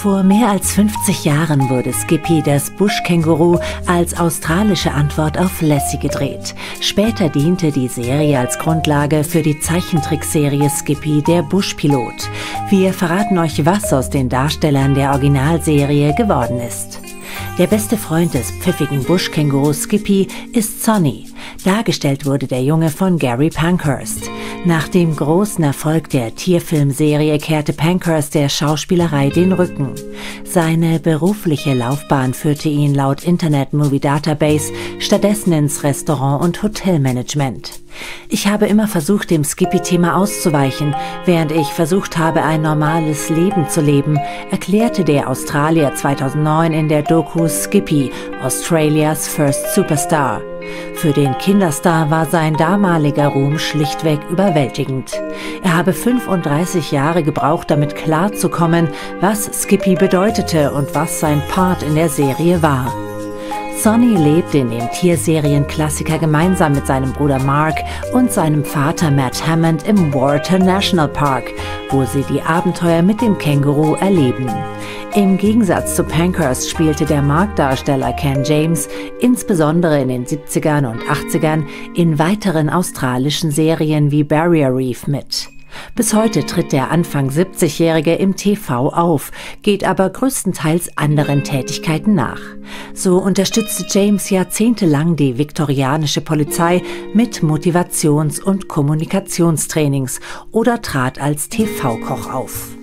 Vor mehr als 50 Jahren wurde Skippy, das Buschkänguru, als australische Antwort auf Lassie gedreht. Später diente die Serie als Grundlage für die Zeichentrickserie Skippy, der Buschpilot. Wir verraten euch, was aus den Darstellern der Originalserie geworden ist. Der beste Freund des pfiffigen Buschkängurus Skippy ist Sonny. Dargestellt wurde der Junge von Gary Pankhurst. Nach dem großen Erfolg der Tierfilmserie kehrte Pankhurst der Schauspielerei den Rücken. Seine berufliche Laufbahn führte ihn laut Internet Movie Database stattdessen ins Restaurant- und Hotelmanagement. Ich habe immer versucht, dem Skippy-Thema auszuweichen, während ich versucht habe, ein normales Leben zu leben, erklärte der Australier 2009 in der Doku Skippy, Australias First Superstar. Für den Kinderstar war sein damaliger Ruhm schlichtweg überwältigend. Er habe 35 Jahre gebraucht, damit klarzukommen, was Skippy bedeutete und was sein Part in der Serie war. Sonny lebt in dem Tierserienklassiker gemeinsam mit seinem Bruder Mark und seinem Vater Matt Hammond im Warton National Park, wo sie die Abenteuer mit dem Känguru erleben. Im Gegensatz zu Pankhurst spielte der Mark-Darsteller Ken James insbesondere in den 70ern und 80ern in weiteren australischen Serien wie Barrier Reef mit. Bis heute tritt der Anfang 70-Jährige im TV auf, geht aber größtenteils anderen Tätigkeiten nach. So unterstützte James jahrzehntelang die viktorianische Polizei mit Motivations- und Kommunikationstrainings oder trat als TV-Koch auf.